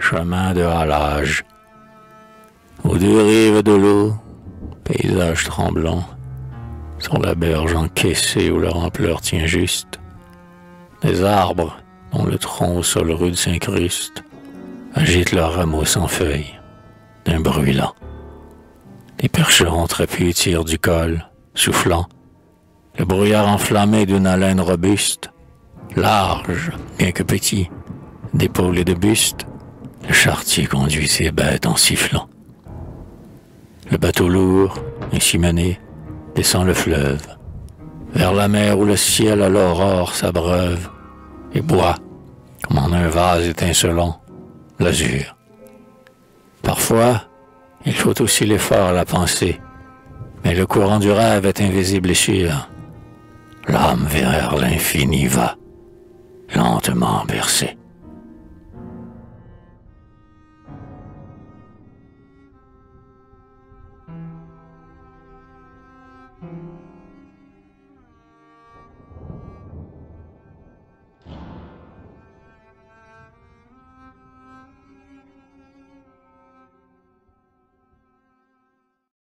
chemin de halage. Aux deux rives de l'eau, paysage tremblant, sur la berge encaissée où leur ampleur tient juste, des arbres dont le tronc au sol rude s'incruste, agitent leurs rameaux sans feuilles, d'un bruit lent. Les percherons trapus tirent du col, soufflant, le brouillard enflammé d'une haleine robuste, large, bien que petit, d'épaules et de buste, le charretier conduit ses bêtes en sifflant. Le bateau lourd, ainsi mené, descend le fleuve, vers la mer où le ciel à l'aurore s'abreuve et boit, comme en un vase étincelant, l'azur. Parfois, il faut aussi l'effort à la pensée, mais le courant du rêve est invisible et sûr. L'âme vers l'infini va, lentement bercée.